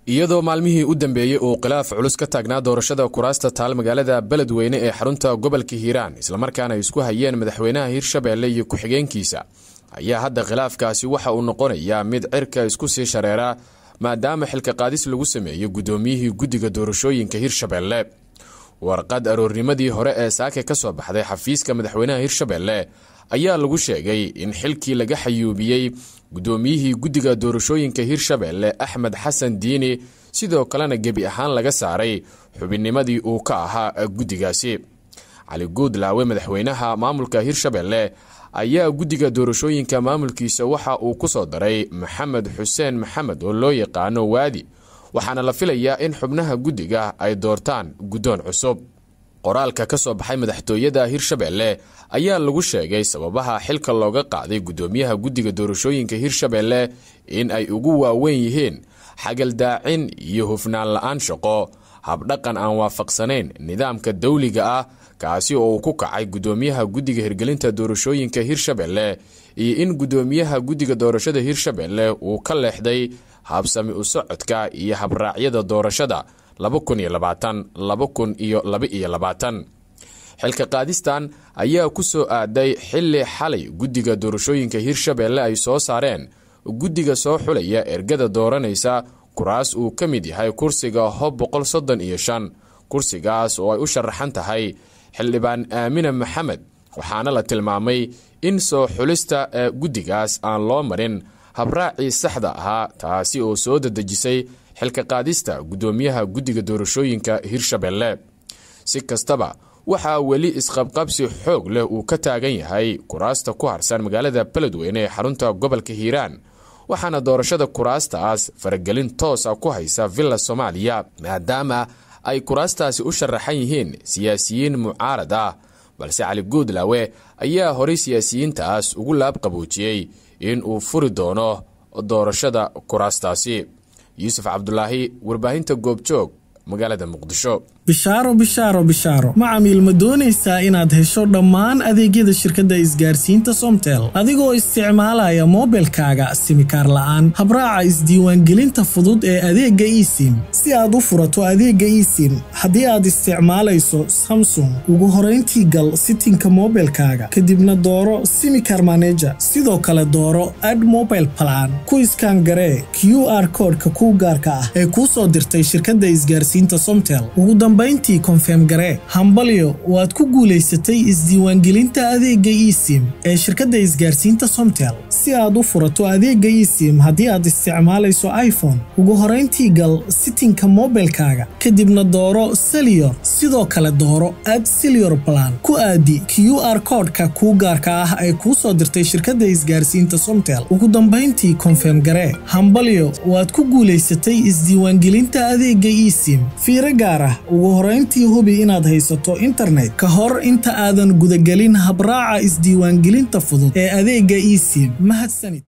iyadoo maalmihii u dambeeyay uu khilaaf culus ka taagnaa doorashada kuraasta taal magaalada Beledweyne ee xarunta gobolka Hiiraan isla markaana isku hayeen madaxweynaha Hiirshabelle iyo ku-xigeenkiisa ayaa hadda khilaafkaasi waxa uu noqonayaa mid cirka isku sii shareera maadaama xilka qaadis lagu sameeyay gudoomiyihii guddiga doorashooyinka Hiirshabelle warqad aroornimadii hore ee saaka ka soo baxday xafiiska madaxweynaha Hiirshabelle ayaa lagu sheegay in xilkii laga xayuubiyay gudoomiyihii guddiga doorashooyinka Hiirshabelle Axmed Xasan Diini sidoo kalena gebi ahaan laga saaray xubinnimadii uu ka ahaa guddigaasi Cali Guudlaawe madaxweynaha maamulka Hiirshabelle ayaa guddiga doorashooyinka maamulkiisa waxa uu ku soo daray Maxamed Xuseen Maxamed oo loo yaqaano Waadi waxaana la filayaa in xubnaha guddiga ay doortaan gudoon cusub qoraalka ka soo baxay madaxtooyada Hiirshabelle ayaa lagu sheegay sababaha xilka looga qaaday gudoomiyaha guddiga doorashooyinka Hiirshabelle in ay ugu waaweyn yihiin xagal daacin iyo hufnaan la'aan shaqo habdhaqan aan waafaqsanayn nidaamka dawliga ah kaasi oo ku kacay gudoomiyaha guddiga hirgelinta doorashooyinka Hiirshabelle iyo in gudoomiyaha guddiga doorashada Hiirshabelle uu ka leexday habsami u socodka iyo habraacyada doorashada 2020-2022 xilka qaadistan ayaa ku soo aaday xilli xalay guddiga doorashooyinka Hiirshabelle ay soo saareen guddiga soo xulaya ergada dooranaysa kuraas uu ka mid yahay kursiga Hob 135 kursigaas oo ay u sharaxan tahay xildhibaan Aamina Maxamed waxaana la tilmaamay in soo xulista guddigaas aan loo marin habraaci saxda ahaa taasi oo soo dadajisay xilka qaadista gudoomiyaha guddiga doorashooyinka Hiirshabelle si kastaba waxa wali isqabqabsi xoog leh uu ka taagan yahay kuraasta ku harsan magaalada Beledweyne ee xarunta gobolka Hiiraan waxaana doorashada kuraastaas faragelin toos ah ku haysa Villa Soomaaliya maadaama ay kuraastaasi u sharaxan yihiin siyaasiyiin mucaarad ah balse Cali Guudlaawe ayaa hore siyaasiyiintaas ugu laab qaboojiyay in uu furi doono doorashada kuraastaasi Yuusuf Cabdullaahi warbaahinta Goobjoog magaalada Muqdisho bishaaro macamiil ma doonaysaa inaad hesho dhammaan adeegyada shirkadda isgaarsiinta Somtel adigoo isticmaalaya mobilkaaga simikaar la'aan habraaca isdiiwaangelinta fudud ee adeegga eSIM si aad u furato adeegga eSIM haddii aad isticmaalayso Samsung ugu horeyntii gal settingka mobilkaaga kadibna dooro simikaar manager sidoo kale dooro add mobile plan ku iskaan garee QR code-ka ku gaarka ah ee ku soo dirtay shirkadda isgaarsiinta Somtel ugu dambeyntii confirm garee hambalyo waad ku guuleysatay isdiiwaangelinta adeegga eSIM ee shirkadda isgaarsiinta Somtel si aad u furato adeegga eSIM haddii aad isticmaalayso iPhone ugu horeyntii gal settingka mobilkaaga kadibna dooro Cellular sidoo kale dooro add Cellular plan ku aadi QR code-ka ku gaarka ah ee ku soo dirtay shirkadda isgaarsiinta Somtel ugu dambeyntii confirm garee hambalyo waad ku guuleysatay isdiiwaangelinta adeegga eSIM fiiro gaar ah ugu horeyntii hubi inaad haysato internet ka hor inta aadan gudagelin habraaca isdiiwaangelinta fudud ee adeegga eSIM mahadsanid